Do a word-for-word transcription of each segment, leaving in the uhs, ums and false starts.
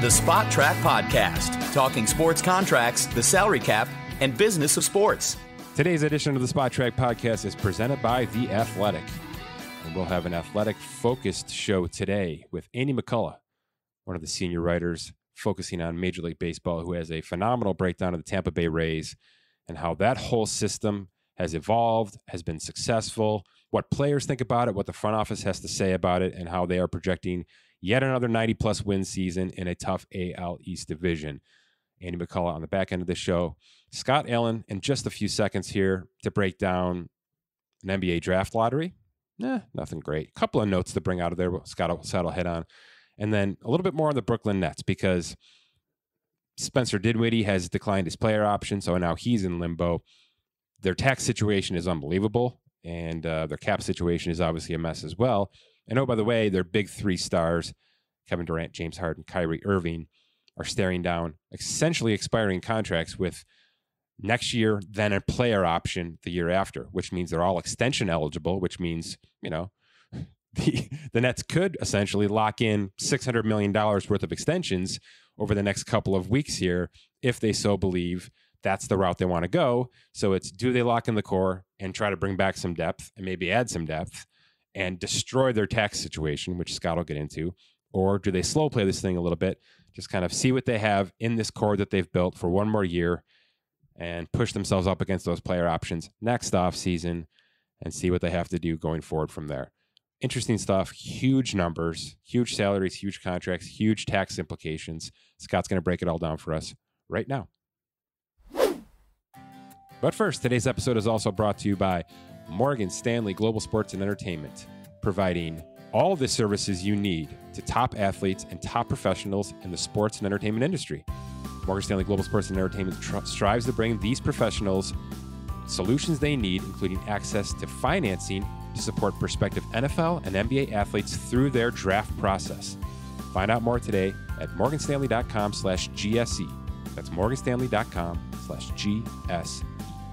The Spot Track Podcast, talking sports contracts, the salary cap, and business of sports. Today's edition of the Spot Track Podcast is presented by The Athletic. And we'll have an athletic-focused show today with Andy McCullough, one of the senior writers focusing on Major League Baseball, who has a phenomenal breakdown of the Tampa Bay Rays and how that whole system has evolved, has been successful, what players think about it, what the front office has to say about it, and how they are projecting yet another ninety-plus win season in a tough A L East division. Andy McCullough on the back end of the show. Scott Allen in just a few seconds here to break down an N B A draft lottery. Eh, nothing great. A couple of notes to bring out of there, what Scott will, Scott will hit on. And then a little bit more on the Brooklyn Nets, because Spencer Dinwiddie has declined his player option, so now he's in limbo. Their tax situation is unbelievable, and uh, their cap situation is obviously a mess as well. And oh, by the way, their big three stars, Kevin Durant, James Harden, Kyrie Irving, are staring down essentially expiring contracts with next year, then a player option the year after, which means they're all extension eligible, which means, you know, the, the Nets could essentially lock in six hundred million dollars worth of extensions over the next couple of weeks here, if they so believe that's the route they want to go. So it's, do they lock in the core and try to bring back some depth and maybe add some depth and destroy their tax situation, which Scott will get into, or do they slow play this thing a little bit, just kind of see what they have in this core that they've built for one more year and push themselves up against those player options next offseason and see what they have to do going forward from there. Interesting stuff, huge numbers, huge salaries, huge contracts, huge tax implications. Scott's going to break it all down for us right now. But first, today's episode is also brought to you by Morgan Stanley Global Sports and Entertainment, providing all the services you need to top athletes and top professionals in the sports and entertainment industry. Morgan Stanley Global Sports and Entertainment tr- strives to bring these professionals solutions they need, including access to financing to support prospective N F L and N B A athletes through their draft process. Find out more today at morganstanley.com slash GSE. That's morganstanley.com slash GSE.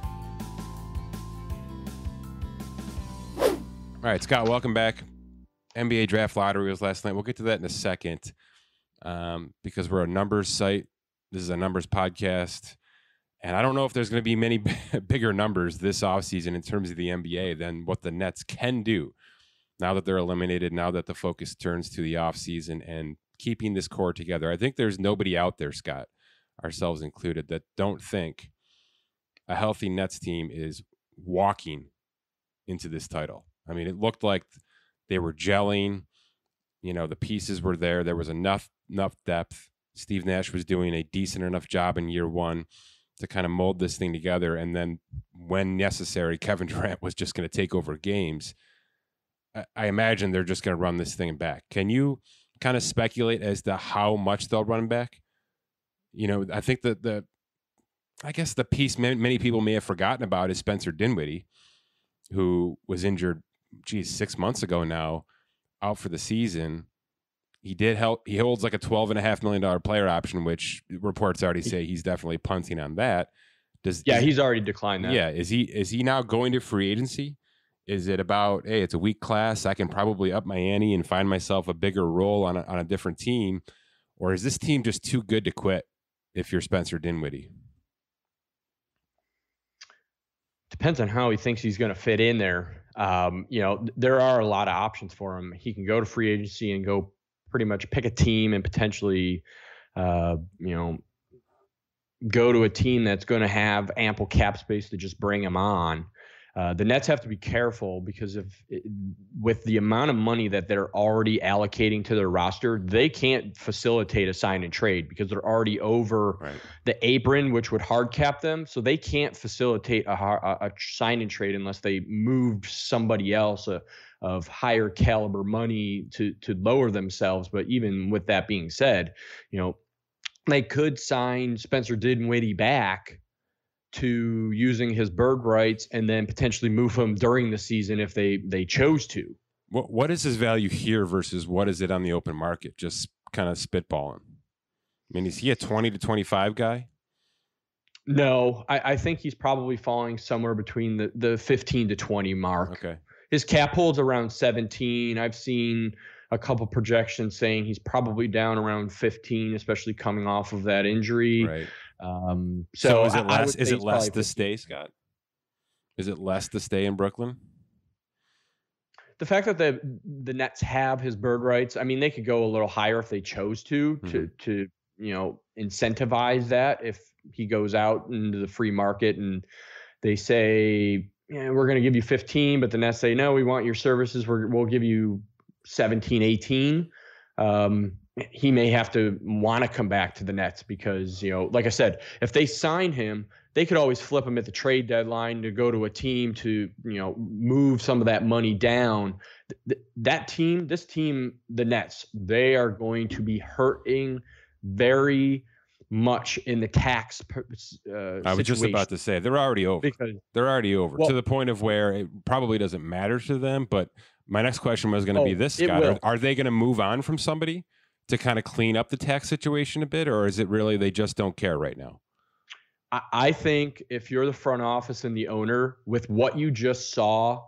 All right, Scott, welcome back. N B A draft lottery was last night. We'll get to that in a second um, because we're a numbers site. This is a numbers podcast. And I don't know if there's going to be many b- bigger numbers this offseason in terms of the N B A than what the Nets can do now that they're eliminated, now that the focus turns to the offseason and keeping this core together. I think there's nobody out there, Scott, ourselves included, that don't think a healthy Nets team is walking into this title. I mean, it looked like they were gelling. You know, the pieces were there. There was enough enough depth. Steve Nash was doing a decent enough job in year one to kind of mold this thing together. And then when necessary, Kevin Durant was just going to take over games. I, I imagine they're just going to run this thing back. Can you kind of speculate as to how much they'll run back? You know, I think that the, I guess the piece many, many people may have forgotten about is Spencer Dinwiddie, who was injured geez, six months ago now, out for the season. He did help. He holds like a twelve and a half million dollar player option, which reports already say he's definitely punting on that. Does yeah, is, he's already declined that. Yeah, is he is he now going to free agency? Is it about, hey, it's a weak class, I can probably up my ante and find myself a bigger role on a, on a different team, or is this team just too good to quit if you're Spencer Dinwiddie? Depends on how he thinks he's going to fit in there. Um, you know, there are a lot of options for him. He can go to free agency and go pretty much pick a team and potentially, uh, you know, go to a team that's going to have ample cap space to just bring him on. Uh, the Nets have to be careful because of with the amount of money that they're already allocating to their roster, they can't facilitate a sign and trade because they're already over right. the apron, which would hard cap them. So they can't facilitate a, a, a sign and trade unless they moved somebody else uh, of higher caliber money to to lower themselves. But even with that being said, you know, they could sign Spencer Dinwiddie back to using his bird rights and then potentially move him during the season if they they chose to. What what is his value here versus what is it on the open market? Just kind of spitballing. I mean, is he a twenty to twenty-five guy? No, I, I think he's probably falling somewhere between the, the fifteen to twenty mark. Okay. His cap holds around seventeen. I've seen a couple projections saying he's probably down around fifteen, especially coming off of that injury. Right. Um, so, So is it I, I less? would Is say it he's less probably to stay, Scott? Is it less to stay in Brooklyn? The fact that the the Nets have his bird rights, I mean, they could go a little higher if they chose to, Mm-hmm. to to you know incentivize that. If he goes out into the free market and they say, yeah, we're going to give you fifteen, but the Nets say, no, we want your services. We're, we'll give you seventeen, eighteen. Um, he may have to want to come back to the Nets because, you know, like I said, if they sign him, they could always flip him at the trade deadline to go to a team to, you know, move some of that money down. Th- that team, this team, the Nets, they are going to be hurting very much in the tax uh, I was just about to say they're already over. Because, they're already over well, to the point of where it probably doesn't matter to them. But my next question was going to oh, be this, Scott. Are, are they going to move on from somebody to kind of clean up the tax situation a bit, or is it really they just don't care right now? I, I think if you're the front office and the owner, with what you just saw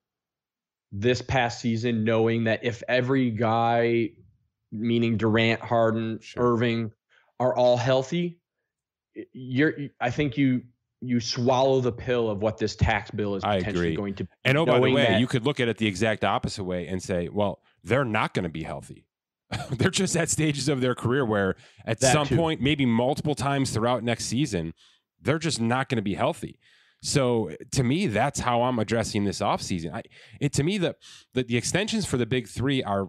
this past season, knowing that if every guy, meaning Durant, Harden, Sure. Irving, are all healthy, you're I think you you swallow the pill of what this tax bill is potentially going to be. And oh, by the way, that, you could look at it the exact opposite way and say, well, they're not going to be healthy. They're just at stages of their career where at some too. point, maybe multiple times throughout next season, they're just not going to be healthy. So to me, that's how I'm addressing this offseason. I, it to me, the, the the extensions for the big three are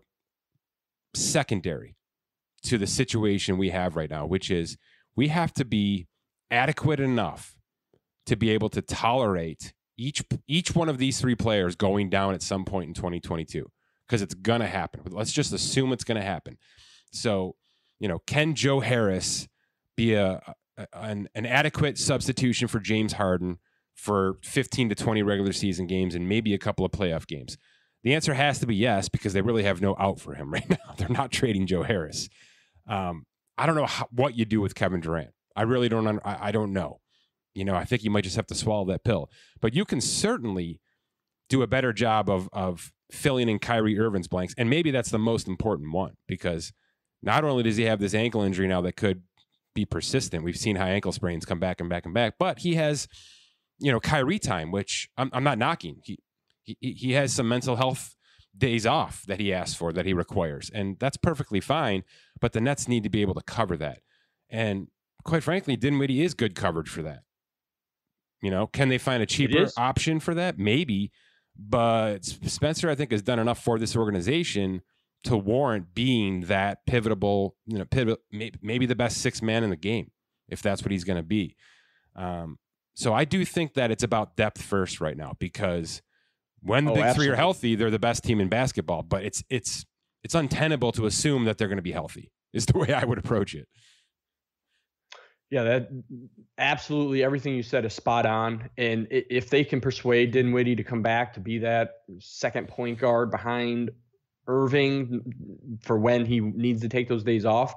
secondary to the situation we have right now, which is we have to be adequate enough to be able to tolerate each each one of these three players going down at some point in twenty twenty-two, because it's going to happen. Let's just assume it's going to happen. So, you know, can Joe Harris be a, a an, an adequate substitution for James Harden for fifteen to twenty regular season games and maybe a couple of playoff games? The answer has to be yes, because they really have no out for him right now. They're not trading Joe Harris. Um, I don't know how, what you do with Kevin Durant. I really don't. I, I don't know. You know, I think you might just have to swallow that pill. But you can certainly do a better job of of filling in Kyrie Irving's blanks, and maybe that's the most important one, because not only does he have this ankle injury now that could be persistent. We've seen how ankle sprains come back and back and back, but he has, you know, Kyrie time, which I'm, I'm not knocking. He he he has some mental health days off that he asks for, that he requires, and that's perfectly fine. But the Nets need to be able to cover that, and quite frankly, Dinwiddie is good coverage for that. You know, can they find a cheaper option for that? Maybe, but Spencer, I think, has done enough for this organization to warrant being that pivotal, you know, pivot, maybe the best six man in the game, if that's what he's going to be. Um, so I do think that it's about depth first right now, because when the oh, big absolutely. three are healthy, they're the best team in basketball. But it's it's it's untenable to assume that they're going to be healthy, is the way I would approach it. Yeah, that absolutely everything you said is spot on. And if they can persuade Dinwiddie to come back to be that second point guard behind Irving for when he needs to take those days off,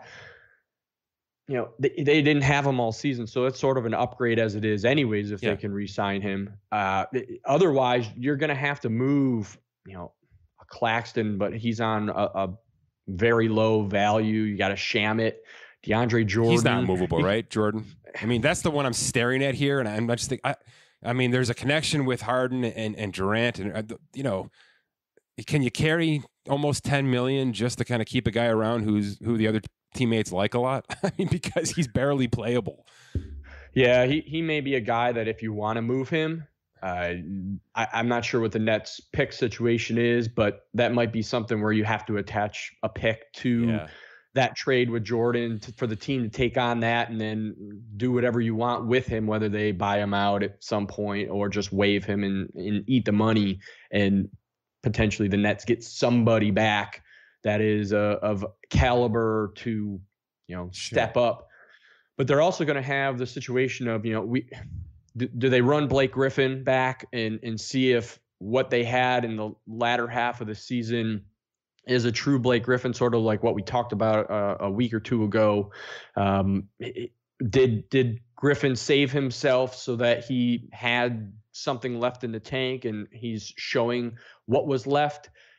you know, they, they didn't have him all season. So it's sort of an upgrade as it is anyways, if yeah. they can re-sign him. Uh, otherwise, you're going to have to move, you know, a Claxton, but he's on a, a very low value. You got to sham it. DeAndre Jordan. He's not movable, right, Jordan? I mean, that's the one I'm staring at here, and I'm just thinking, I, I mean, there's a connection with Harden and, and Durant, and, you know, can you carry almost ten million just to kind of keep a guy around who's who the other teammates like a lot? I mean, because he's barely playable. Yeah, he, he may be a guy that if you want to move him, uh, I, I'm not sure what the Nets pick situation is, but that might be something where you have to attach a pick to yeah. that trade with Jordan to, for the team to take on that and then do whatever you want with him, whether they buy him out at some point or just waive him and, and eat the money, and potentially the Nets get somebody back that is uh, of caliber to, you know, sure. step up. But they're also going to have the situation of, you know, we do, do they run Blake Griffin back and and see if what they had in the latter half of the season is a true Blake Griffin, sort of like what we talked about uh, a week or two ago. Um, it, did did Griffin save himself so that he had something left in the tank and he's showing what was left?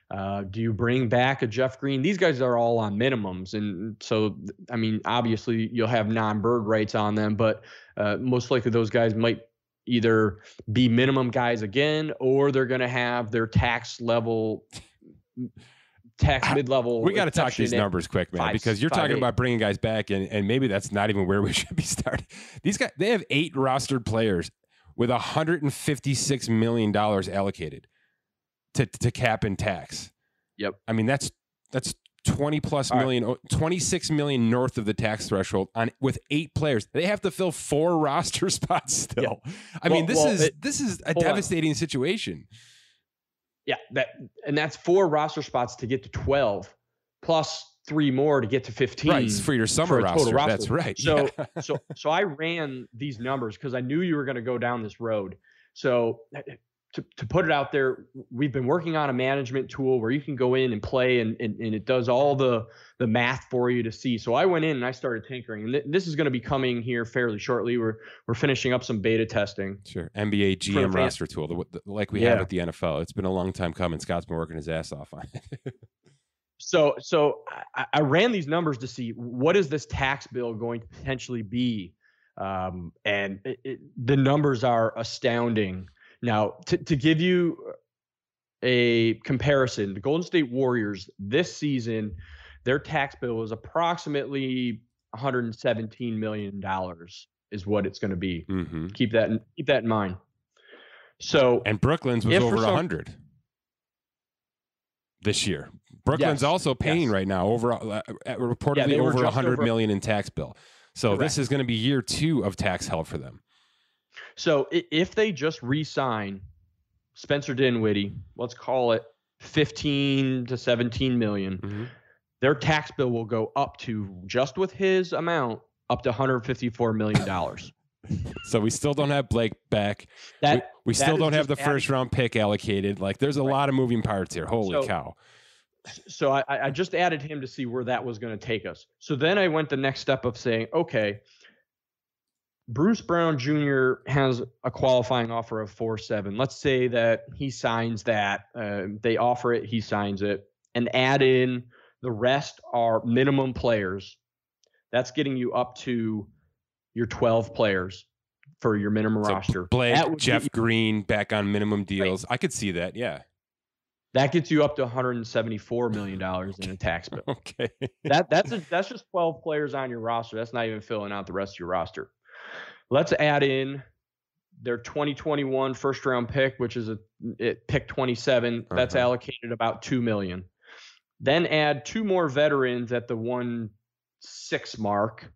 Uh, do you bring back a Jeff Green? These guys are all on minimums. And so, I mean, obviously you'll have non-bird rights on them, but uh, most likely those guys might either be minimum guys again, or they're going to have their tax level, tax mid-level. We got to talk these numbers quick, man, five, because you're five, talking eight. about bringing guys back, and, and maybe that's not even where we should be starting. These guys, they have eight rostered players with one hundred fifty-six million dollars allocated to, to cap and tax. Yep. I mean, that's that's twenty plus All million, right. twenty-six million north of the tax threshold on with eight players. They have to fill four roster spots still. Yep. I well, mean, this well, is it, this is a devastating on. situation. Yeah, that and that's four roster spots to get to twelve, plus three more to get to fifteen. Right, for your summer for roster. roster. That's right. So, yeah. so, so I ran these numbers because I knew you were going to go down this road. So, to to put it out there, we've been working on a management tool where you can go in and play, and and, and it does all the the math for you to see. So I went in and I started tinkering, and th- this is going to be coming here fairly shortly. We're we're finishing up some beta testing. Sure, N B A G M roster tool, the, the, like we yeah. have at the N F L. It's been a long time coming. Scott's been working his ass off on it. So, so I, I ran these numbers to see what is this tax bill going to potentially be, um, and it, it, the numbers are astounding. Now, to, to give you a comparison, the Golden State Warriors this season, their tax bill is approximately one hundred seventeen million dollars is what it's going to be. Mm-hmm. Keep that in, keep that in mind. So, and Brooklyn's was over some, one hundred this year. Brooklyn's yes, also paying yes. right now over uh, reportedly yeah, over one hundred million in tax bill. So correct. This is going to be year two of tax hell for them. So if they just re-sign Spencer Dinwiddie, let's call it fifteen to seventeen million, mm-hmm. their tax bill will go up to, just with his amount, up to one hundred fifty-four million dollars. So we still don't have Blake back. That, we we that still don't have the added, first round pick allocated. Like there's a right. lot of moving parts here. Holy so, cow. So I, I just added him to see where that was going to take us. So then I went the next step of saying, okay, Bruce Brown Junior has a qualifying offer of four seven. Let's say that he signs that. Uh, they offer it, he signs it, and add in the rest are minimum players. That's getting you up to your twelve players for your minimum so roster. Blake, Jeff you, Green back on minimum deals. Right. I could see that, yeah. That gets you up to one hundred seventy-four million dollars in a tax bill. Okay. That that's a, that's just twelve players on your roster. That's not even filling out the rest of your roster. Let's add in their twenty twenty-one first round pick, which is a it, pick twenty-seven. Uh-huh. That's allocated about two million dollars. Then add two more veterans at the one six mark,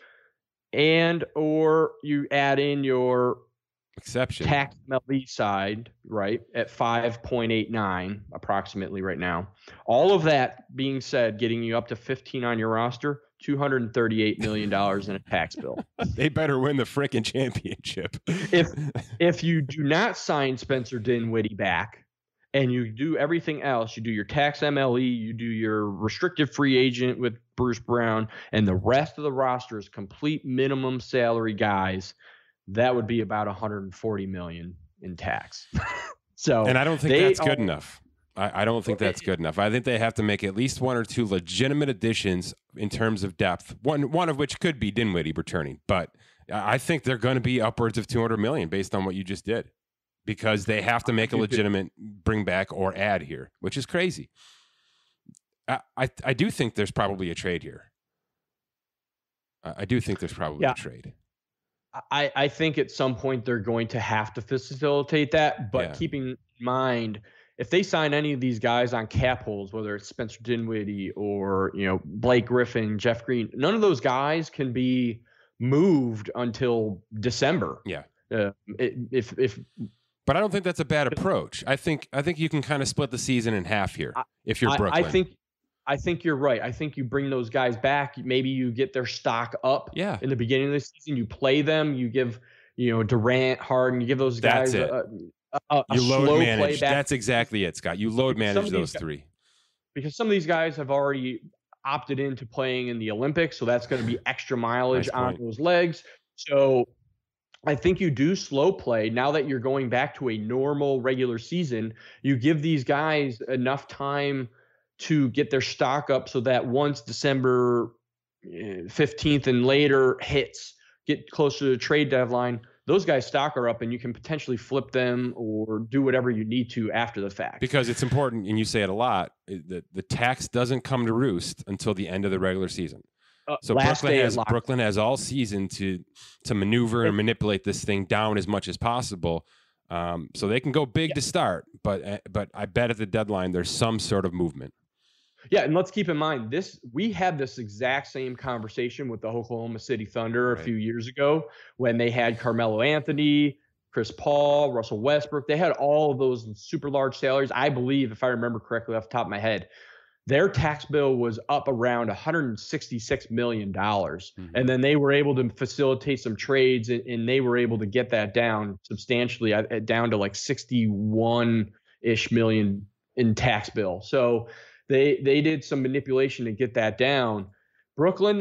and or you add in your exception tax M L E side, right, at five point eight nine approximately right now. All of that being said, getting you up to fifteen on your roster, two hundred thirty-eight million dollars in a tax bill. They better win the frickin' championship. if if you do not sign Spencer Dinwiddie back and you do everything else, you do your tax M L E, you do your restricted free agent with Bruce Brown, and the rest of the roster is complete minimum salary guys, that would be about one hundred forty million dollars in tax. So, and I don't think that's good are, enough. I, I don't think well, that's it, good enough. I think they have to make at least one or two legitimate additions in terms of depth. One one of which could be Dinwiddie returning, but I think they're going to be upwards of two hundred million based on what you just did, because they have to make a legitimate bring back or add here, which is crazy. I I, I do think there's probably a trade here. I, I do think there's probably yeah. a trade. I, I think at some point they're going to have to facilitate that, but yeah. keeping in mind, if they sign any of these guys on cap holds, whether it's Spencer Dinwiddie or, you know, Blake Griffin, Jeff Green, none of those guys can be moved until December. Yeah. Uh, if, if, but I don't think that's a bad approach. I think, I think you can kind of split the season in half here if you're I, Brooklyn. I think, I think you're right. I think you bring those guys back. Maybe you get their stock up yeah. in the beginning of the season. You play them. You give, you know, Durant, Harden, you give those guys That's it. a, a, a you load slow manage. play back. That's exactly it, Scott. You load manage those guys, three. Because some of these guys have already opted into playing in the Olympics, so that's going to be extra mileage nice on point. those legs. So I think you do slow play now that you're going back to a normal regular season. You give these guys enough time to get their stock up so that once December fifteenth and later hits, get closer to the trade deadline, those guys' stock are up and you can potentially flip them or do whatever you need to after the fact. Because it's important, and you say it a lot, the, the tax doesn't come to roost until the end of the regular season. Uh, so Brooklyn has Brooklyn has all season to to maneuver and manipulate this thing down as much as possible. Um, so they can go big yeah. to start, but but I bet at the deadline there's some sort of movement. Yeah, and let's keep in mind this. We had this exact same conversation with the Oklahoma City Thunder right. a few years ago when they had Carmelo Anthony, Chris Paul, Russell Westbrook. They had all of those super large salaries. I believe, if I remember correctly off the top of my head, their tax bill was up around one hundred sixty-six million dollars. Mm-hmm. And then they were able to facilitate some trades, and, and they were able to get that down substantially, uh, down to like sixty-one-ish million in tax bill. So they they did some manipulation to get that down. Brooklyn,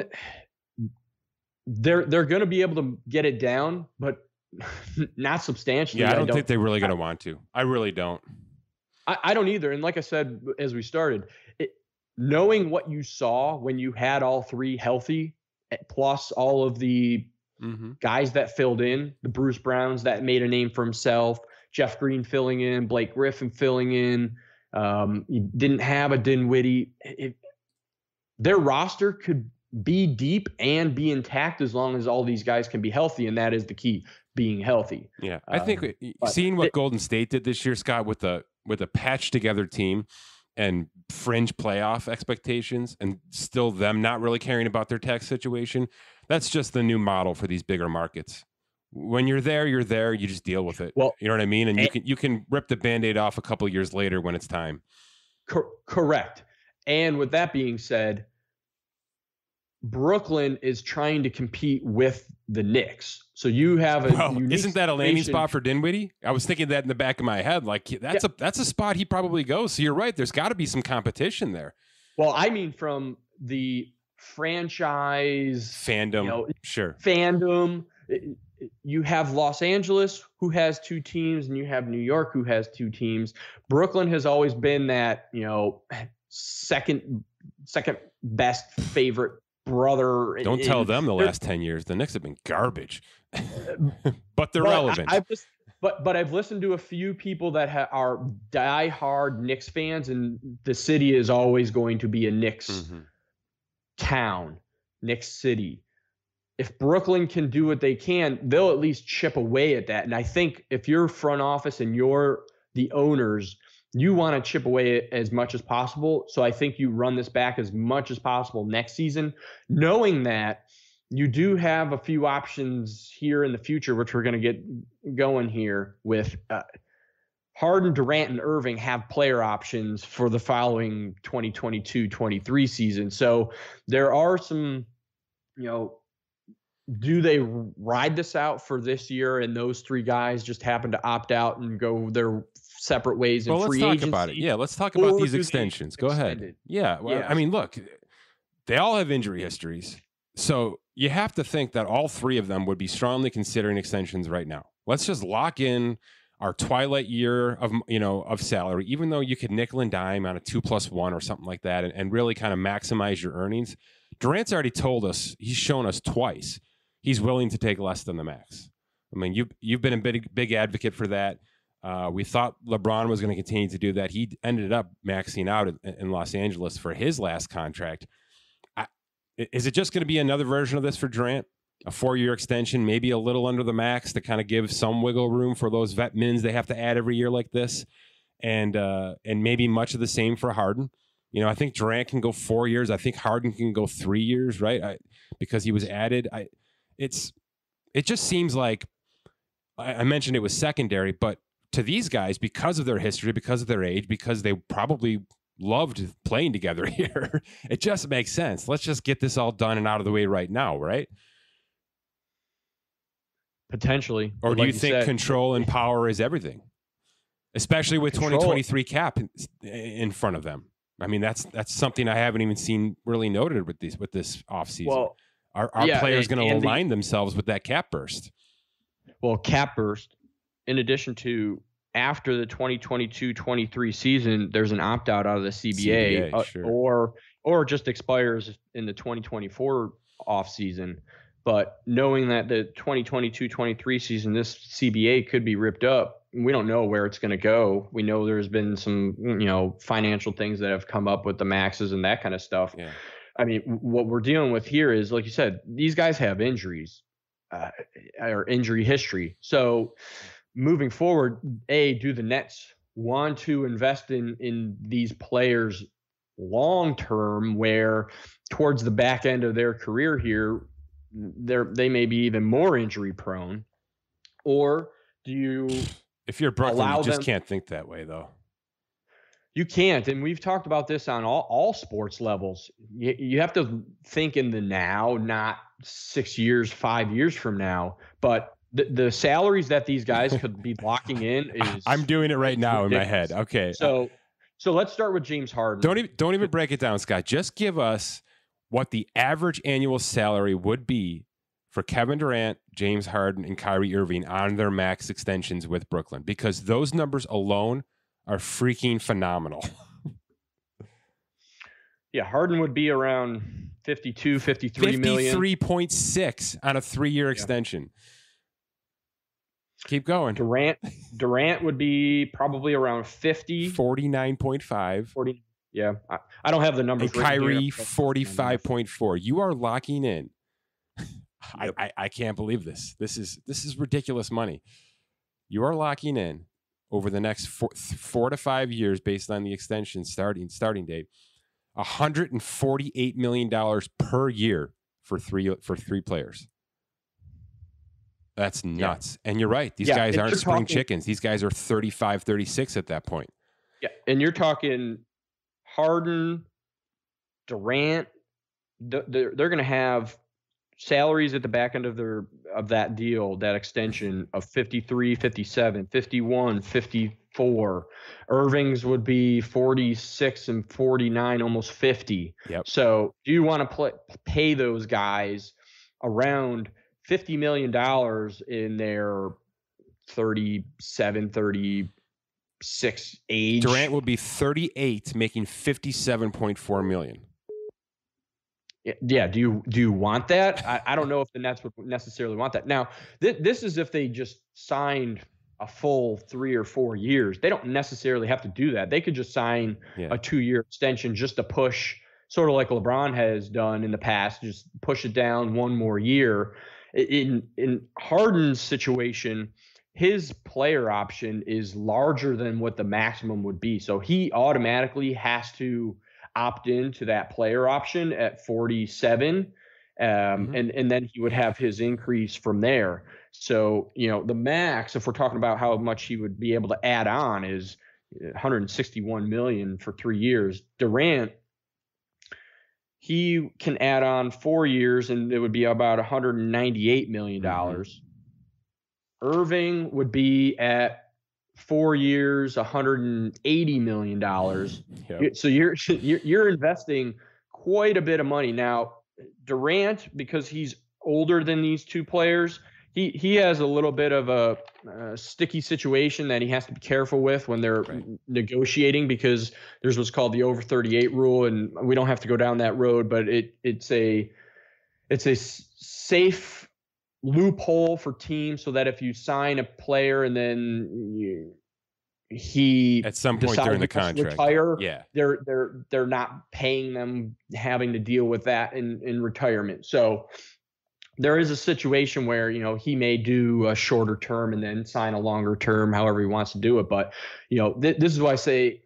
they're they're going to be able to get it down, but not substantially. Yeah, I don't, I don't think they're really going to want to. I really don't. I, I don't either. And like I said, as we started, it, knowing what you saw when you had all three healthy, plus all of the mm-hmm. guys that filled in, the Bruce Browns that made a name for himself, Jeff Green filling in, Blake Griffin filling in. Um, you didn't have a Dinwiddie. It, their roster could be deep and be intact as long as all these guys can be healthy, and that is the key, being healthy. Yeah, I think um, seeing what it, Golden State did this year, Scott, with a with a patched together team and fringe playoff expectations, and still them not really caring about their tax situation, that's just the new model for these bigger markets. When you're there, you're there. You just deal with it. Well, you know what I mean? And you can you can rip the Band-Aid off a couple of years later when it's time. Cor- correct. And with that being said, Brooklyn is trying to compete with the Knicks. So you have a well, isn't that a landing spot for Dinwiddie? I was thinking that in the back of my head. Like that's yeah. a that's a spot he probably goes. So you're right. There's got to be some competition there. Well, I mean, from the franchise fandom, you know, sure, fandom. You have Los Angeles, who has two teams, and you have New York, who has two teams. Brooklyn has always been that, you know, second second best favorite brother. Don't in, tell them the last ten years. The Knicks have been garbage, but they're but relevant. I, I've just, but but I've listened to a few people that ha- are diehard Knicks fans, and the city is always going to be a Knicks mm-hmm. town, Knicks city. If Brooklyn can do what they can, they'll at least chip away at that. And I think if you're front office and you're the owners, you want to chip away as much as possible. So I think you run this back as much as possible next season, knowing that you do have a few options here in the future, which we're going to get going here with uh, Harden, Durant, and Irving have player options for the following twenty twenty-two twenty-three season. So there are some, you know, do they ride this out for this year and those three guys just happen to opt out and go their separate ways in well, free let's agency? talk about it. Yeah, let's talk about these extensions. Go ahead. Yeah, well, yeah. I mean, look, they all have injury histories. So you have to think that all three of them would be strongly considering extensions right now. Let's just lock in our twilight year of, you know, of salary, even though you could nickel and dime on a two plus one or something like that and, and really kind of maximize your earnings. Durant's already told us, he's shown us twice, he's willing to take less than the max. I mean, you've, you've been a big, big advocate for that. Uh, we thought LeBron was going to continue to do that. He ended up maxing out in, in Los Angeles for his last contract. I, is it just going to be another version of this for Durant? A four-year extension, maybe a little under the max to kind of give some wiggle room for those vet mins they have to add every year like this, and uh, and maybe much of the same for Harden. You know, I think Durant can go four years. I think Harden can go three years, right? I, because he was added. I, it's it just seems like I, I mentioned it was secondary, but to these guys, because of their history, because of their age, because they probably loved playing together here, it just makes sense. Let's just get this all done and out of the way right now, right? Potentially. Or do like you think said, control and power is everything? Especially with control. twenty twenty-three cap in, in front of them. I mean, that's that's something I haven't even seen really noted with these with this offseason. Well, are our yeah, players going to align the, themselves with that cap burst? well, cap burst, in addition to after the twenty twenty-two twenty-three season, there's an opt out out of the C B A, C B A uh, sure. or or just expires in the twenty twenty-four offseason. But knowing that the twenty twenty-two twenty-three season, this C B A could be ripped up, we don't know where it's going to go. We know there's been some, you know, financial things that have come up with the maxes and that kind of stuff. Yeah. I mean, what we're dealing with here is, like you said, these guys have injuries uh, or injury history. So moving forward, A, do the Nets want to invest in in these players long term, where towards the back end of their career here, they're they may be even more injury prone? Or do you if you're Brooklyn, allow you just them, can't think that way though. You can't, and we've talked about this on all, all sports levels. You, you have to think in the now, not six years, five years from now. But the, the salaries that these guys could be locking in is I'm doing it right now ridiculous. in my head. Okay. So so let's start with James Harden. Don't even don't even break it down, Scott. Just give us what the average annual salary would be for Kevin Durant, James Harden, and Kyrie Irving on their max extensions with Brooklyn, because those numbers alone are freaking phenomenal. Yeah, Harden would be around fifty-two, fifty-three million. fifty-three point six on a three-year yeah. extension. Keep going. Durant Durant would be probably around fifty. forty-nine point five. forty. Yeah. I, I don't have the numbers. And Kyrie, forty-five point four. You are locking in. I, Yep. I, I can't believe this. This is this is ridiculous money. You are locking in over the next four, four to five years, based on the extension starting starting date, one hundred forty-eight million dollars per year for three for three players. That's nuts. Yeah. And you're right. These yeah, guys aren't spring talking, chickens. These guys are thirty-five, thirty-six at that point. Yeah, and you're talking Harden, Durant. They're, they're going to have salaries at the back end of their of that deal, that extension, of fifty-three, fifty-seven, fifty-one, fifty-four. Irving's would be forty-six and forty-nine, almost fifty. Yep. So do you want to play, pay those guys around fifty million dollars in their thirty-seven, thirty-six age? Durant will be thirty-eight, making fifty-seven point four million dollars. Yeah. Do you do you want that? I, I don't know if the Nets would necessarily want that. Now, th- this is if they just signed a full three or four years. They don't necessarily have to do that. They could just sign yeah. a two-year extension just to push, sort of like LeBron has done in the past, just push it down one more year. In in Harden's situation, his player option is larger than what the maximum would be. So he automatically has to opt into that player option at forty-seven. Um, mm-hmm. and, and then he would have his increase from there. So, you know, the max, if we're talking about how much he would be able to add on, is one hundred sixty-one million dollars for three years. Durant, he can add on four years and it would be about one hundred ninety-eight million dollars. Mm-hmm. Irving would be at four years, one hundred eighty million dollars. Yep. So you're, you're you're investing quite a bit of money. Now, Durant, because he's older than these two players, he he has a little bit of a, a sticky situation that he has to be careful with when they're right. negotiating, because there's what's called the over thirty-eight rule, and we don't have to go down that road, but it it's a it's a safe loophole for teams, so that if you sign a player and then you, he at some point during the contract retire, yeah, they're they're they're not paying them, having to deal with that in in retirement. So there is a situation where, you know, he may do a shorter term and then sign a longer term, however he wants to do it. But, you know, th- this is why I say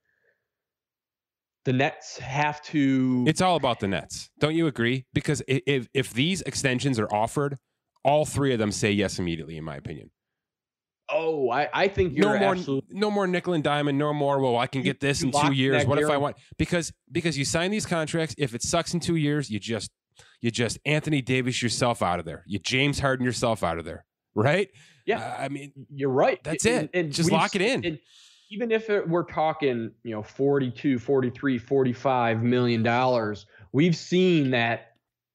the Nets have to. It's all about the Nets. Don't you agree? Because if if these extensions are offered, all three of them say yes immediately, in my opinion. Oh, I, I think you're no more, absolutely... no more nickel and diamond, no more, well, I can get this in two years. What if I want? Because because you sign these contracts, if it sucks in two years, you just you just Anthony Davis yourself out of there. You James Harden yourself out of there, right? Yeah, uh, I mean, you're right. That's it. And, and just lock it in. And even if it, we're talking, you know, forty-two, forty-three, forty-five million dollars, we've seen that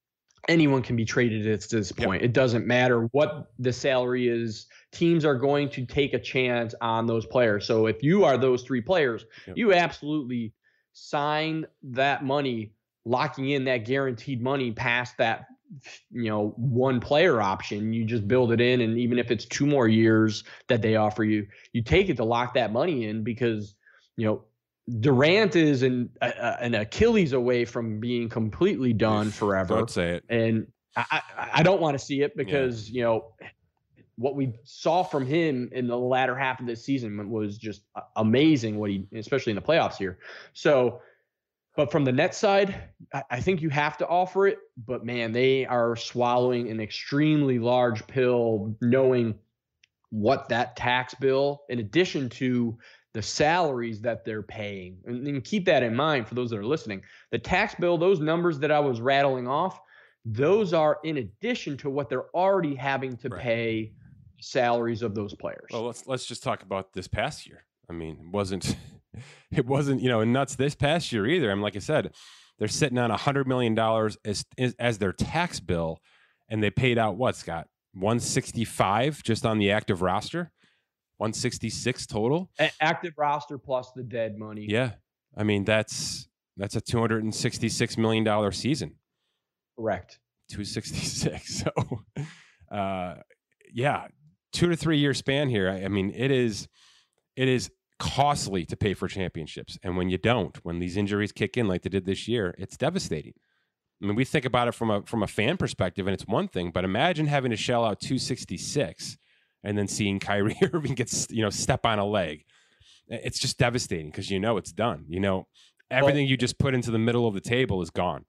anyone can be traded at this point. Yep. It doesn't matter what the salary is. Teams are going to take a chance on those players. So if you are those three players, yep. you absolutely sign that money, locking in that guaranteed money past that, you know, one player option. You just build it in. And even if it's two more years that they offer you, you take it to lock that money in, because, you know, Durant is an, a, an Achilles away from being completely done forever. Don't say it. And I, I don't want to see it, because, yeah. you know, what we saw from him in the latter half of this season was just amazing, what he, especially in the playoffs here. So, but from the Nets side, I, I think you have to offer it, but man, they are swallowing an extremely large pill, knowing what that tax bill, in addition to the salaries that they're paying. And, and keep that in mind for those that are listening. The tax bill, those numbers that I was rattling off, those are in addition to what they're already having to right. pay salaries of those players. Well, let's let's just talk about this past year. I mean, it wasn't it wasn't, you know, nuts this past year either. I mean, like I said, they're sitting on one hundred million dollars as as their tax bill, and they paid out what, Scott? one sixty-five just on the active roster? one sixty-six total? Active roster plus the dead money. Yeah. I mean, that's that's a two hundred sixty-six million dollars season. Correct. two sixty-six. So, uh, yeah, two to three year span here. I, I mean, it is it is costly to pay for championships. And when you don't, when these injuries kick in like they did this year, it's devastating. I mean, we think about it from a from a fan perspective, and it's one thing, but imagine having to shell out two sixty-six and then seeing Kyrie Irving get, you know, step on a leg. It's just devastating, because you know it's done. You know, everything well, you just put into the middle of the table is gone.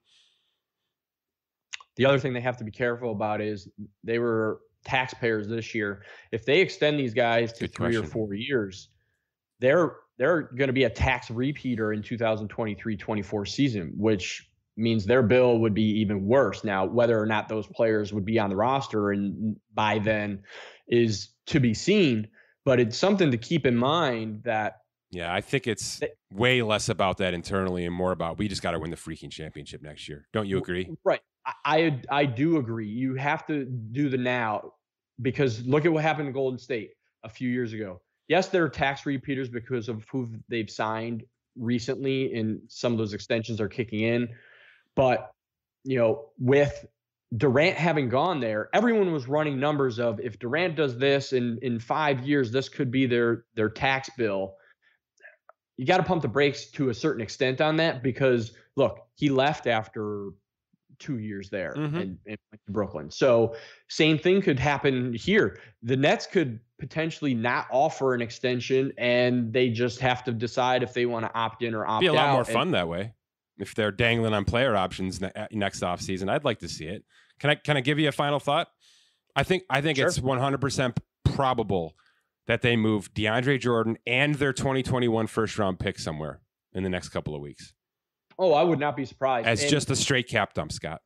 The other thing they have to be careful about is they were taxpayers this year. If they extend these guys to Good three question. or four years, they're they're going to be a tax repeater in two thousand twenty-three twenty-four season, which means their bill would be even worse. Now, whether or not those players would be on the roster and by then is to be seen, but it's something to keep in mind that. Yeah, I think it's they, way less about that internally and more about, we just got to win the freaking championship next year. Don't you agree? Right. I I do agree. You have to do the now, because look at what happened in Golden State a few years ago. Yes, they're tax repeaters because of who they've signed recently, and some of those extensions are kicking in. But, you know, with Durant having gone there, everyone was running numbers of, if Durant does this in, in five years, this could be their their tax bill. You got to pump the brakes to a certain extent on that, because, look, he left after two years there mm-hmm. and, and went to Brooklyn. So same thing could happen here. The Nets could potentially not offer an extension, and they just have to decide if they want to opt in or opt out. It'd be a lot out. more and, fun that way. If they're dangling on player options ne- next offseason, I'd like to see it. Can I can I give you a final thought? I think I think sure. it's one hundred percent probable that they move DeAndre Jordan and their twenty twenty-one first round pick somewhere in the next couple of weeks. Oh, I would not be surprised. As and, just a straight cap dump, Scott.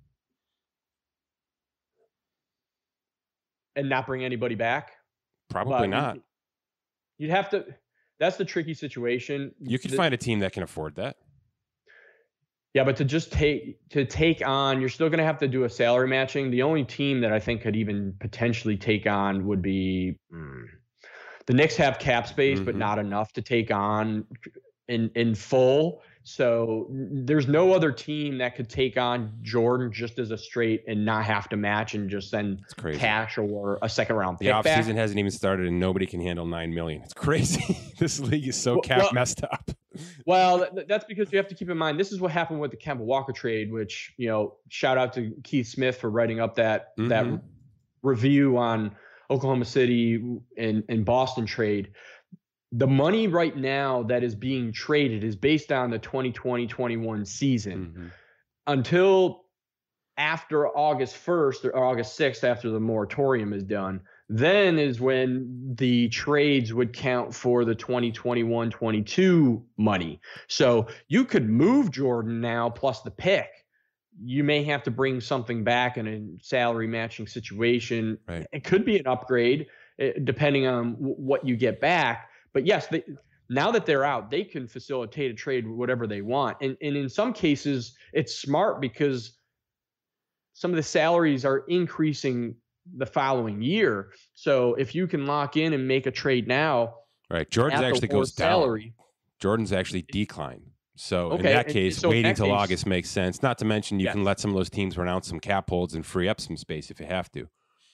And not bring anybody back? Probably but not. You'd have to. That's the tricky situation. You could the, find a team that can afford that. Yeah, but to just take to take on, you're still going to have to do a salary matching. The only team that I think could even potentially take on would be mm, the Knicks have cap space, mm-hmm. but not enough to take on in in full. So there's no other team that could take on Jordan just as a straight and not have to match and just send cash or a second round pick. The offseason hasn't even started and nobody can handle nine million dollars. It's crazy. This league is so well, cap well, messed up. Well, that's because you have to keep in mind, this is what happened with the Kemba Walker trade, which, you know, shout out to Keith Smith for writing up that, mm-hmm. that review on Oklahoma City and, and Boston trade. The money right now that is being traded is based on the twenty twenty twenty-one season. Mm-hmm. Until after August first or August sixth, after the moratorium is done, then is when the trades would count for the twenty twenty-one twenty-two money. So you could move Jordan now plus the pick. You may have to bring something back in a salary matching situation. Right. It could be an upgrade depending on w- what you get back. But yes, they, now that they're out, they can facilitate a trade whatever they want. And, and in some cases, it's smart because some of the salaries are increasing the following year. So if you can lock in and make a trade now, right, Jordan's actually goes salary, down. Jordan's actually declined. So okay, in that case, so waiting till August makes sense. Not to mention you yes. can let some of those teams renounce some cap holds and free up some space if you have to.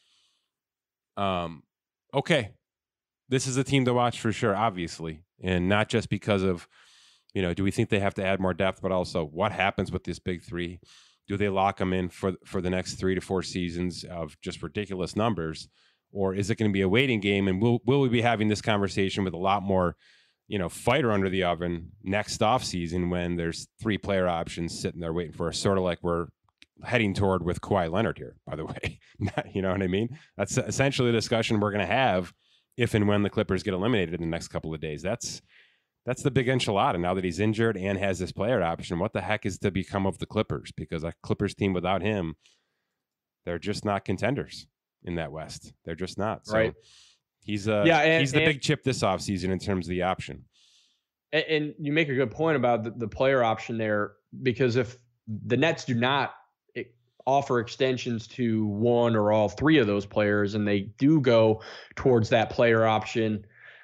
Um, okay, this is a team to watch for sure, obviously, and not just because of, you know, do we think they have to add more depth, but also what happens with this big three? Do they lock them in for for the next three to four seasons of just ridiculous numbers, or is it going to be a waiting game? And will will we be having this conversation with a lot more, you know, fighter under the oven next offseason when there's three player options sitting there waiting for us, sort of like we're heading toward with Kawhi Leonard here, by the way. You know what I mean? That's essentially the discussion we're going to have if and when the Clippers get eliminated in the next couple of days. That's that's the big enchilada now that he's injured and has this player option. What the heck is to become of the Clippers? Because a Clippers team without him, they're just not contenders in that West. They're just not. So right. He's uh yeah, and, he's the and, big chip this offseason in terms of the option. And, and you make a good point about the, the player option there, because if the Nets do not offer extensions to one or all three of those players and they do go towards that player option,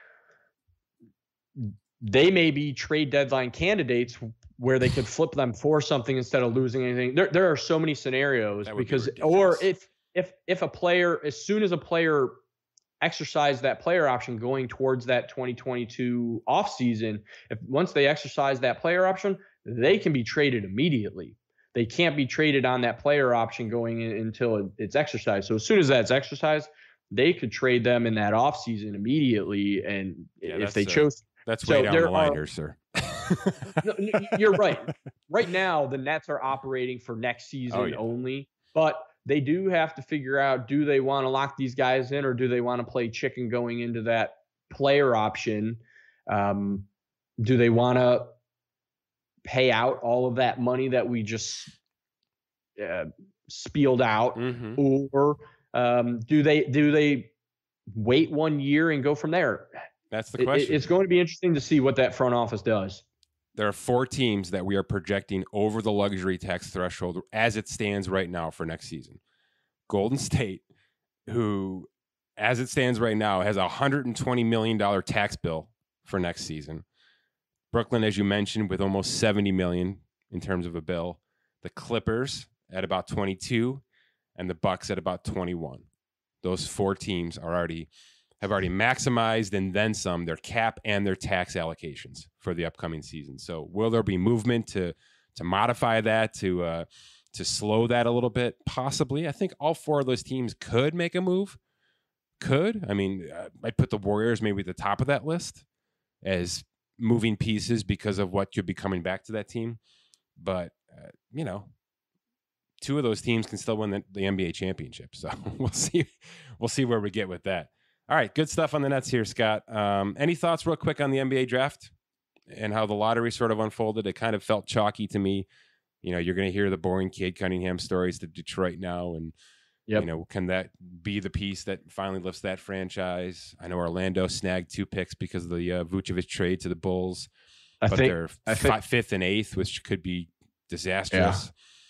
they may be trade deadline candidates where they could flip them for something instead of losing anything. There there are so many scenarios because be or if if if a player, as soon as a player exercise that player option going towards that twenty twenty-two offseason, if once they exercise that player option, they can be traded immediately. They can't be traded on that player option going in until it's exercised. So as soon as that's exercised, they could trade them in that offseason immediately. And yeah, if they uh, chose, that's way so down the line here, sir. No, you're right. Right now, the Nets are operating for next season oh, yeah. only, but they do have to figure out, do they want to lock these guys in or do they want to play chicken going into that player option? Um, do they want to pay out all of that money that we just uh, spieled out, mm-hmm. or um, do they do they wait one year and go from there? That's the question. It, it's going to be interesting to see what that front office does. There are four teams that we are projecting over the luxury tax threshold as it stands right now for next season. Golden State, who, as it stands right now, has a one hundred twenty million dollars tax bill for next season. Brooklyn, as you mentioned, with almost seventy million dollars in terms of a bill. The Clippers at about twenty-two, and the Bucks at about twenty-one. Those four teams are already have already maximized and then some their cap and their tax allocations for the upcoming season. So, will there be movement to to modify that, to uh, to slow that a little bit? Possibly. I think all four of those teams could make a move. Could. I mean, uh, I'd put the Warriors maybe at the top of that list as moving pieces because of what could be coming back to that team. But, uh, you know, two of those teams can still win the, the N B A championship. So we'll see. We'll see where we get with that. All right. Good stuff on the Nets here, Scott. Um, any thoughts real quick on the N B A draft and how the lottery sort of unfolded? It kind of felt chalky to me. You know, you're going to hear the boring Cade Cunningham stories to Detroit now. And, Yep. You know, can that be the piece that finally lifts that franchise? I know Orlando snagged two picks because of the uh, Vucevic trade to the Bulls, I but think, they're I f- think, fifth and eighth, which could be disastrous.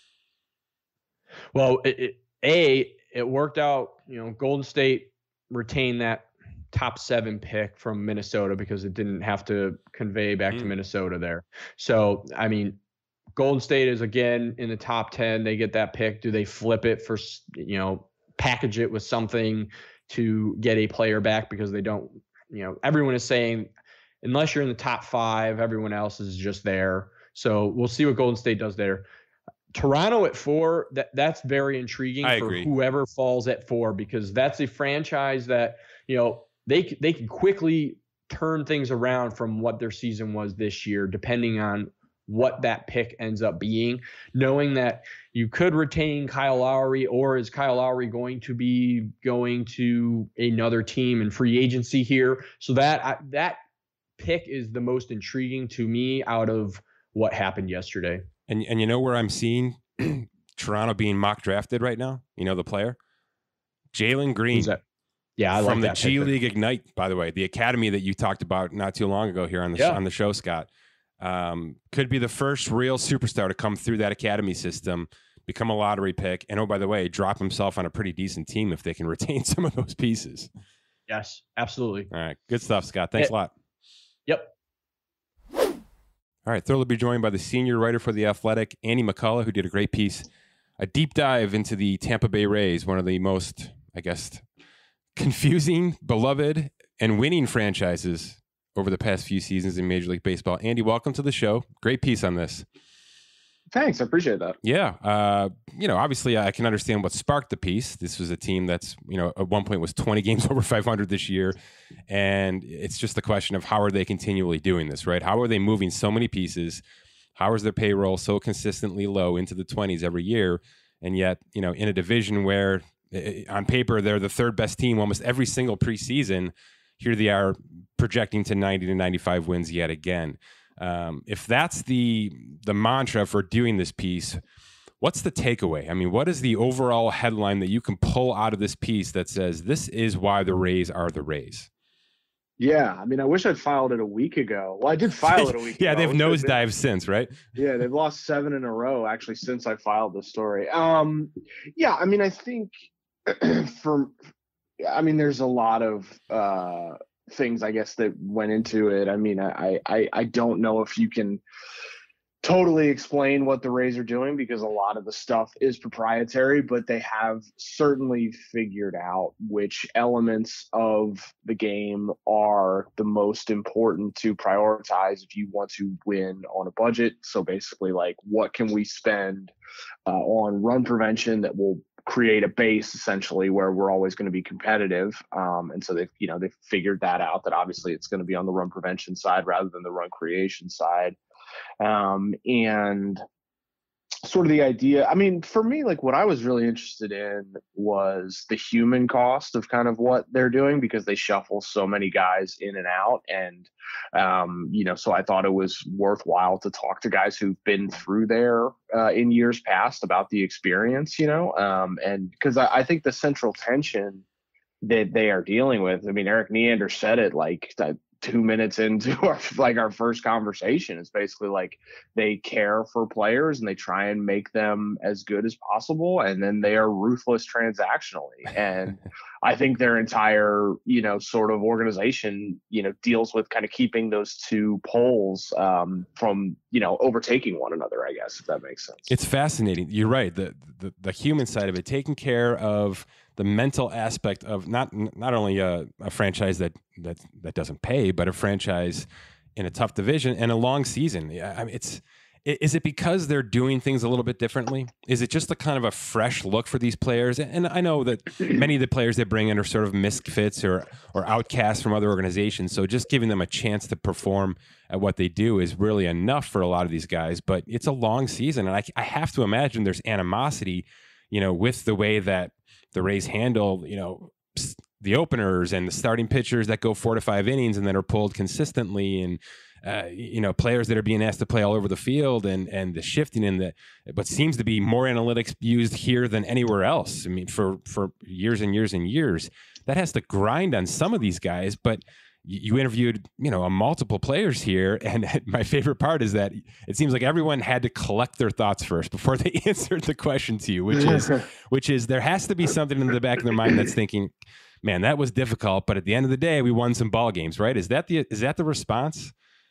Yeah. Well, it, it, A, it worked out. You know, Golden State retained that top seven pick from Minnesota because it didn't have to convey back mm. to Minnesota there. So, I mean, Golden State is again in the top ten. They get that pick. Do they flip it for, you know, package it with something to get a player back because they don't, you know, everyone is saying unless you're in the top five, everyone else is just there. So we'll see what Golden State does there. Toronto at four, that that's very intriguing I for agree. whoever falls at four, because that's a franchise that, you know, they they can quickly turn things around from what their season was this year, depending on what that pick ends up being, knowing that you could retain Kyle Lowry, or is Kyle Lowry going to be going to another team in free agency here? So that that pick is the most intriguing to me out of what happened yesterday. And and you know where I'm seeing Toronto being mock drafted right now? You know the player? Jalen Green. Who's that? Yeah, I from like the G League Ignite, by the way, the academy that you talked about not too long ago here on the yeah. on the show, Scott. Um, could be the first real superstar to come through that academy system. become a lottery pick, and oh, by the way, drop himself on a pretty decent team if they can retain some of those pieces. Yes, absolutely. All right. Good stuff, Scott. Thanks yeah. a lot. Yep. All right. Thrilled to be joined by the senior writer for The Athletic, Andy McCullough, who did a great piece, a deep dive into the Tampa Bay Rays, one of the most, I guess, confusing, beloved, and winning franchises over the past few seasons in Major League Baseball. Andy, welcome to the show. Great piece on this. Thanks. I appreciate that. Yeah. Uh, you know, obviously I can understand what sparked the piece. This was a team that's, you know, at one point was twenty games over five hundred this year. And it's just the question of how are they continually doing this, right? How are they moving so many pieces? How is their payroll so consistently low into the twenties every year? And yet, you know, in a division where on paper they're the third best team almost every single preseason, here they are projecting to ninety to ninety-five wins yet again. Um, if that's the the mantra for doing this piece, what's the takeaway? I mean, what is the overall headline that you can pull out of this piece that says this is why the Rays are the Rays? Yeah, I mean, I wish I'd filed it a week ago. Well, I did file it a week yeah, ago. they've nosedived since, right? Yeah, they've lost seven in a row, actually, since I filed the story. Um, yeah, I mean, I think for, I mean, there's a lot of uh, things, I guess, that went into it. I mean, I, I, I don't know if you can totally explain what the Rays are doing because a lot of the stuff is proprietary, but they have certainly figured out which elements of the game are the most important to prioritize if you want to win on a budget. So basically, like, what can we spend uh, on run prevention that will create a base essentially where we're always going to be competitive. Um, and so they've, you know, they've figured that out, that obviously it's going to be on the run prevention side rather than the run creation side. Um, and sort of the idea, I mean, for me, like what I was really interested in was the human cost of kind of what they're doing because they shuffle so many guys in and out. And, um, you know, so I thought it was worthwhile to talk to guys who've been through there uh, in years past about the experience, you know, um, and because I, I think the central tension that they are dealing with, I mean, Eric Neander said it like that, two minutes into our like our first conversation. It's basically like they care for players and they try and make them as good as possible, and then they are ruthless transactionally. And I think their entire, you know, sort of organization, you know, deals with kind of keeping those two poles um, from, you know, overtaking one another, I guess, if that makes sense. It's fascinating. You're right. The, the the human side of it, taking care of the mental aspect of not not only a, a franchise that, that that doesn't pay, but a franchise in a tough division and a long season. I mean, it's is it because they're doing things a little bit differently? Is it just a kind of a fresh look for these players? And I know that many of the players they bring in are sort of misfits or or outcasts from other organizations. So just giving them a chance to perform at what they do is really enough for a lot of these guys. But it's a long season, and I, I have to imagine there's animosity, you know, with the way that the Rays handle, you know, the openers and the starting pitchers that go four to five innings and then are pulled consistently, and uh, you know, players that are being asked to play all over the field, and and the shifting in the what seems to be more analytics used here than anywhere else. I mean, for for years and years and years, that has to grind on some of these guys. But you interviewed, you know, a multiple players here, and my favorite part is that it seems like everyone had to collect their thoughts first before they answered the question to you, which is, which is there has to be something in the back of their mind that's thinking, man, that was difficult, but at the end of the day, we won some ball games, right? Is that the is that the response?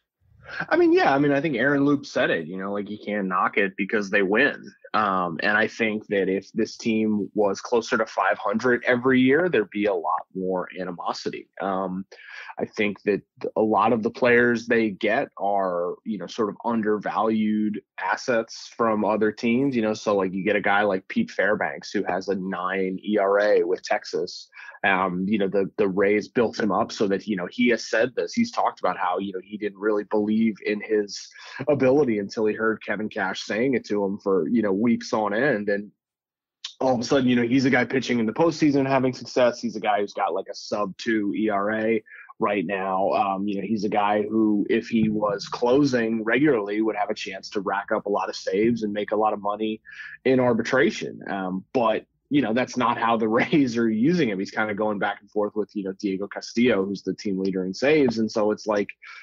I mean, yeah, I mean, I think Aaron Loop said it, you know, like you can't knock it because they win. Um, and I think that if this team was closer to five hundred every year, there'd be a lot more animosity. Um, I think that a lot of the players they get are, you know, sort of undervalued assets from other teams, you know, so like you get a guy like Pete Fairbanks who has a nine E R A with Texas. Um, you know, the, the Rays built him up so that, you know, he has said this, he's talked about how, you know, he didn't really believe in his ability until he heard Kevin Cash saying it to him for, you know, weeks on end. And all of a sudden, you know, he's a guy pitching in the postseason and having success. He's a guy who's got like a sub two E R A right now. Um, you know, he's a guy who, if he was closing regularly, would have a chance to rack up a lot of saves and make a lot of money in arbitration. Um, but you know, that's not how the Rays are using him. He's kind of going back and forth with, you know, Diego Castillo, who's the team leader in saves. And so it's like,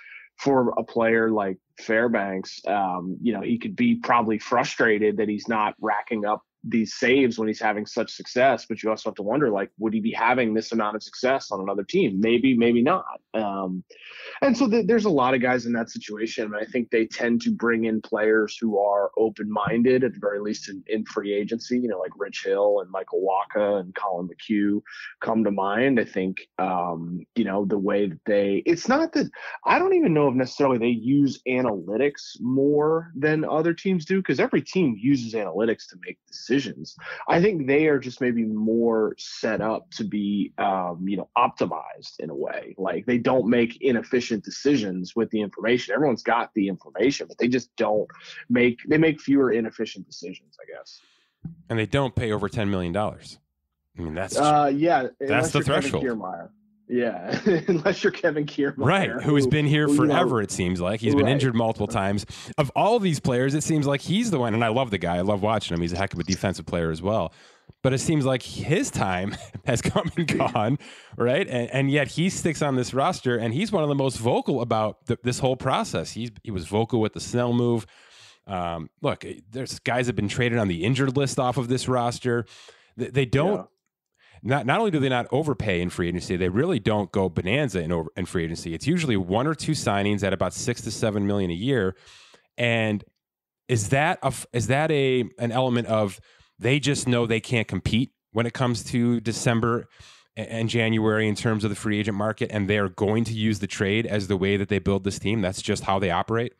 for a player like Fairbanks, um, you know, he could be probably frustrated that he's not racking up these saves when he's having such success, but you also have to wonder, like, would he be having this amount of success on another team? Maybe, maybe not. Um, and so th- there's a lot of guys in that situation. And I think they tend to bring in players who are open-minded, at the very least in, in free agency, you know, like Rich Hill and Michael Waka and Colin McHugh come to mind. I think, um, you know, the way that they, it's not that, I don't even know if necessarily they use analytics more than other teams do, because every team uses analytics to make decisions. I think they are just maybe more set up to be, um, you know, optimized in a way. Like, they don't make inefficient decisions with the information. Everyone's got the information, but they just don't make, they make fewer inefficient decisions, I guess. And they don't pay over ten million dollars. I mean, that's, uh, yeah, that's the threshold. Yeah, unless you're Kevin Kiermaier. Right, who has been here who, forever, you know, it seems like. He's been right. injured multiple times. Of all these players, it seems like he's the one, and I love the guy. I love watching him. He's a heck of a defensive player as well. But it seems like his time has come and gone, right? And, and yet he sticks on this roster, and he's one of the most vocal about the, this whole process. He's, he was vocal with the Snell move. Um, look, there's guys that have been traded on the injured list off of this roster. They, they don't... Yeah. Not not only do they not overpay in free agency, they really don't go bonanza in over in free agency. It's usually one or two signings at about six to seven million a year. And is that a, is that a an element of they just know they can't compete when it comes to December and January in terms of the free agent market, and they're going to use the trade as the way that they build this team? That's just how they operate.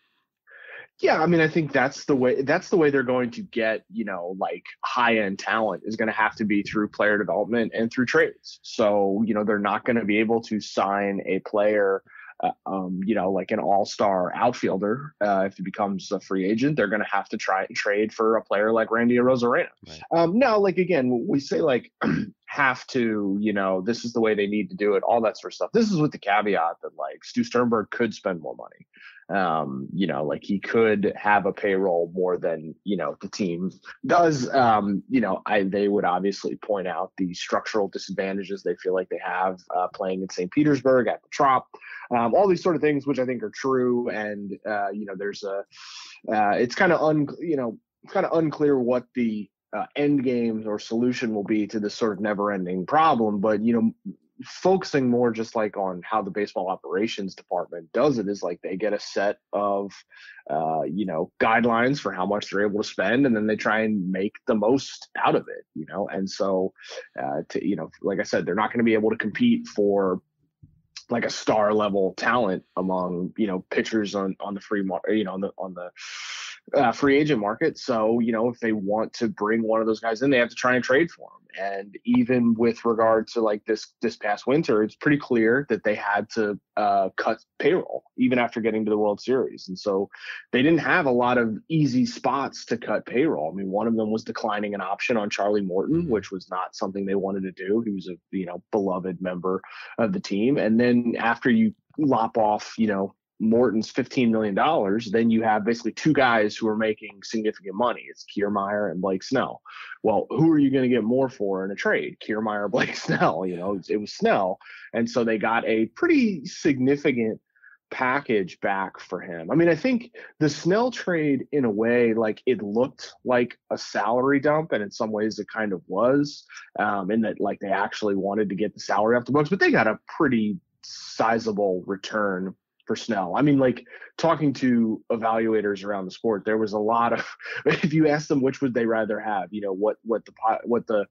Yeah, I mean, I think that's the way that's the way they're going to get, you know, like high-end talent is going to have to be through player development and through trades. So, you know, they're not going to be able to sign a player, uh, um, you know, like an all-star outfielder. Uh, if he becomes a free agent, they're going to have to try and trade for a player like Randy Arozarena. Right. Um, now, like, again, we say like have to, you know, this is the way they need to do it, all that sort of stuff. This is with the caveat that like Stu Sternberg could spend more money. Um, you know, like he could have a payroll more than, you know, the team does. Um, you know, I, they would obviously point out the structural disadvantages they feel like they have uh, playing in Saint Petersburg at the Trop, um, all these sort of things, which I think are true. And, uh, you know, there's a, uh, it's kind of, un, you know, kind of unclear what the uh, end game or solution will be to this sort of never ending problem. But, you know, focusing more just like on how the baseball operations department does it is like they get a set of, uh, you know, guidelines for how much they're able to spend, and then they try and make the most out of it, you know? And so, uh, to, you know, like I said, they're not going to be able to compete for like a star level talent among, you know, pitchers on, on the free market, you know, on the, on the, Uh, free agent market. So, you know, if they want to bring one of those guys in, they have to try and trade for them. And even with regard to like this this past winter, it's pretty clear that they had to uh, cut payroll even after getting to the World Series. And so they didn't have a lot of easy spots to cut payroll. I mean, one of them was declining an option on Charlie Morton, which was not something they wanted to do. He was a, you know, beloved member of the team. And then after you lop off, you know, Morton's fifteen million dollars, then you have basically two guys who are making significant money. It's Kiermaier and Blake Snell. Well, who are you going to get more for in a trade? Kiermaier or Blake Snell? You know, it was, it was Snell. And so they got a pretty significant package back for him. I mean, I think the Snell trade, in a way, like it looked like a salary dump, and in some ways it kind of was, um, in that like they actually wanted to get the salary off the books, but they got a pretty sizable return for Snell. I mean, like talking to evaluators around the sport, there was a lot of, if you ask them which would they rather have, you know, what, what the, what the,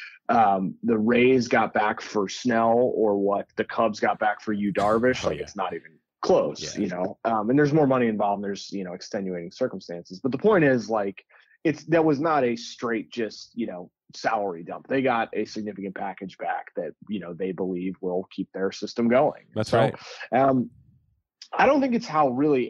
um, the Rays got back for Snell or what the Cubs got back for Yu Darvish, oh, like yeah. It's not even close, yeah. you know, um, and there's more money involved. And there's, you know, extenuating circumstances, but the point is like, it's, that was not a straight, just, you know, salary dump. They got a significant package back that, you know, they believe will keep their system going. That's so, right. Um, I don't think it's how really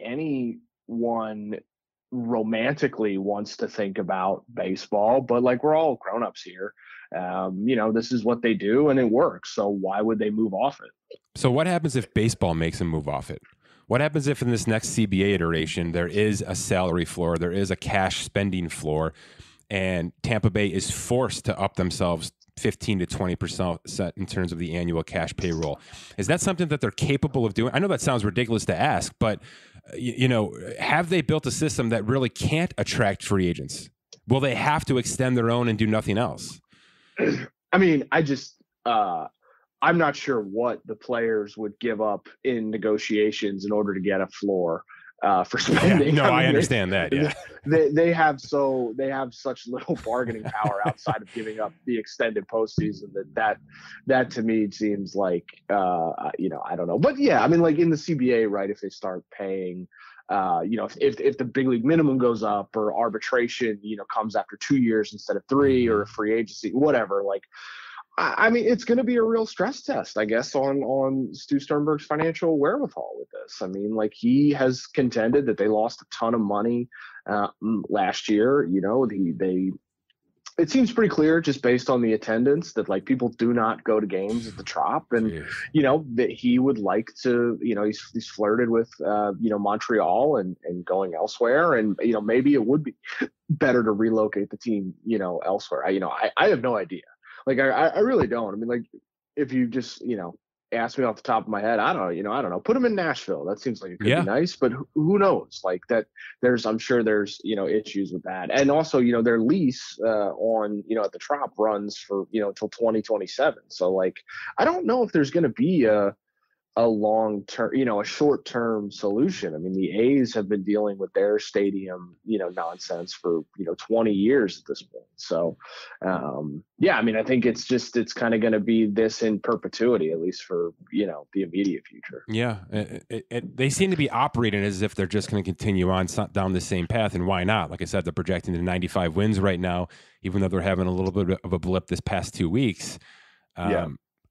anyone romantically wants to think about baseball, but like we're all grown-ups here. Um, you know, this is what they do and it works. So why would they move off it? So what happens if baseball makes them move off it? What happens if in this next C B A iteration, there is a salary floor, there is a cash spending floor, and Tampa Bay is forced to up themselves fifteen to twenty percent in terms of the annual cash payroll. Is that something that they're capable of doing? I know that sounds ridiculous to ask, but uh, you, you know, have they built a system that really can't attract free agents? Will they have to extend their own and do nothing else? I mean, I just, uh, I'm not sure what the players would give up in negotiations in order to get a floor uh, for spending. Yeah, no, I, mean, I understand they, that. Yeah, they they have so they have such little bargaining power outside of giving up the extended postseason that that that to me seems like uh, you know, I don't know, but yeah, I mean, like in the C B A, right? If they start paying. Uh, you know, if, if if the big league minimum goes up or arbitration, you know, comes after two years instead of three, or a free agency, whatever. Like, I, I mean, it's going to be a real stress test, I guess, on on Stu Sternberg's financial wherewithal with this. I mean, like he has contended that they lost a ton of money uh, last year. You know, the, they. It seems pretty clear just based on the attendance that like people do not go to games at the Trop, and Jeez. you know that he would like to, you know, he's he's flirted with uh, you know, Montreal and and going elsewhere, and you know, maybe it would be better to relocate the team, you know, elsewhere. I you know I, I have no idea. Like I I really don't. I mean, like if you just, you know, ask me off the top of my head, I don't know, you know, I don't know. Put him in Nashville. That seems like it could yeah. be nice, but who, who knows? Like that, there's, I'm sure there's, you know, issues with that. And also, you know, their lease uh, on, you know, at the Trop runs for, you know, until twenty twenty-seven. So like, I don't know if there's going to be a, a long term, you know, a short term solution. I mean, the A's have been dealing with their stadium, you know, nonsense for, you know, twenty years at this point. So, um, yeah, I mean, I think it's just, it's kind of going to be this in perpetuity, at least for, you know, the immediate future. Yeah. It, it, it, they seem to be operating as if they're just going to continue on down the same path. And why not? Like I said, they're projecting to ninety-five wins right now, even though they're having a little bit of a blip this past two weeks. Um, yeah.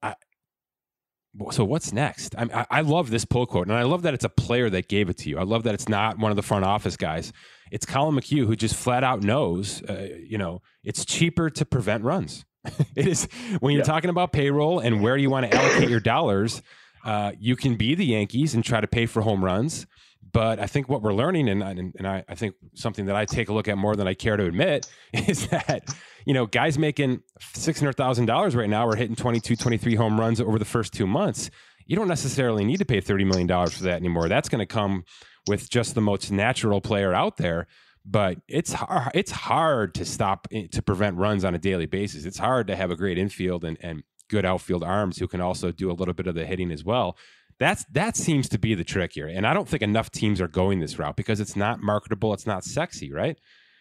So what's next? I, I love this pull quote, and I love that it's a player that gave it to you. I love that it's not one of the front office guys. It's Colin McHugh, who just flat out knows, uh, you know, it's cheaper to prevent runs. It is when you're yeah. talking about payroll and where you want to allocate your dollars. Uh, you can be the Yankees and try to pay for home runs. But I think what we're learning, and, and, and I, I think something that I take a look at more than I care to admit, is that, you know, guys making six hundred thousand dollars right now are hitting twenty-two, twenty-three home runs over the first two months. You don't necessarily need to pay thirty million dollars for that anymore. That's going to come with just the most natural player out there. But it's hard, it's hard to stop, to prevent runs on a daily basis. It's hard to have a great infield and, and good outfield arms who can also do a little bit of the hitting as well. That's that seems to be the trick here. And I don't think enough teams are going this route because it's not marketable. It's not sexy, right?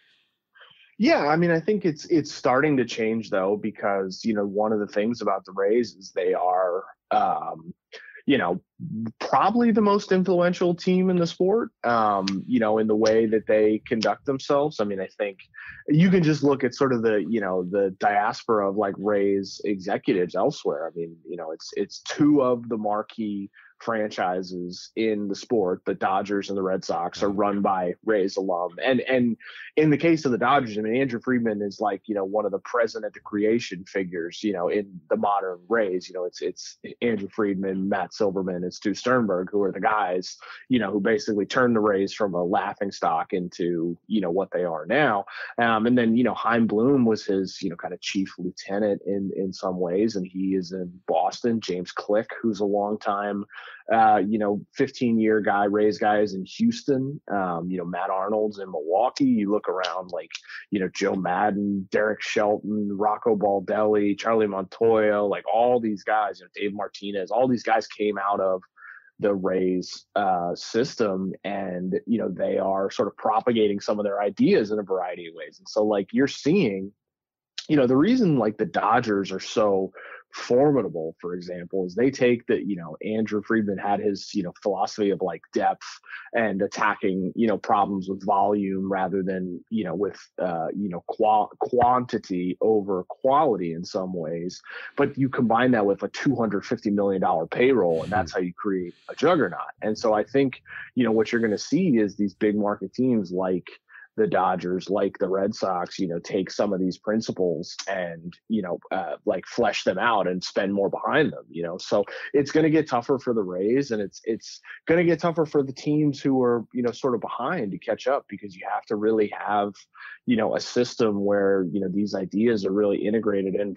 Yeah, I mean, I think it's it's starting to change, though, because, you know, one of the things about the Rays is they are, um, you know, probably the most influential team in the sport, um, you know, in the way that they conduct themselves. I mean, I think you can just look at sort of the, you know, the diaspora of like Rays executives elsewhere. I mean, you know, it's it's two of the marquee franchises in the sport, the Dodgers and the Red Sox, are run by Rays alum. And and in the case of the Dodgers, I mean, Andrew Friedman is like, you know, one of the present at the creation figures, you know, in the modern Rays. You know, it's it's Andrew Friedman, Matt Silverman, and Stu Sternberg, who are the guys, you know, who basically turned the Rays from a laughing stock into, you know, what they are now. Um, and then, you know, Chaim Bloom was his, you know, kind of chief lieutenant in in some ways, and he is in Boston. James Click, who's a long time Uh, you know, fifteen year guy, Rays guys in Houston, um, you know, Matt Arnold's in Milwaukee. You look around like, you know, Joe Madden, Derek Shelton, Rocco Baldelli, Charlie Montoya, like all these guys, you know, Dave Martinez, all these guys came out of the Rays uh, system, and, you know, they are sort of propagating some of their ideas in a variety of ways. And so like you're seeing, you know, the reason like the Dodgers are so formidable, for example, is they take that, you know, Andrew Friedman had his, you know, philosophy of like depth and attacking, you know, problems with volume rather than, you know, with, uh, you know, qual- quantity over quality in some ways. But you combine that with a two hundred fifty million dollars payroll, and that's how you create a juggernaut. And so I think, you know, what you're going to see is these big market teams like the Dodgers, like the Red Sox, you know, take some of these principles and, you know, uh, like flesh them out and spend more behind them, you know. So it's going to get tougher for the Rays, and it's it's going to get tougher for the teams who are, you know, sort of behind to catch up, because you have to really have, you know, a system where, you know, these ideas are really integrated in from the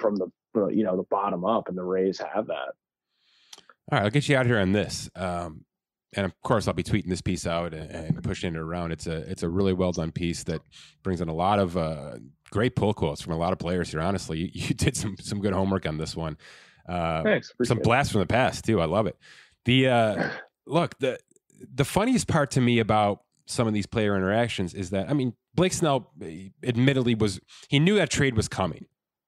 the, you know, the bottom up, and the Rays have that. All right, I'll get you out here on this. Um, and of course, I'll be tweeting this piece out and, and pushing it around. It's a it's a really well done piece that brings in a lot of uh, great pull quotes from a lot of players here. Honestly, you, you did some some good homework on this one. Uh, Thanks. Some blasts from the past too. I love it. The uh, look the the funniest part to me about some of these player interactions is that, I mean, Blake Snell admittedly was he knew that trade was coming.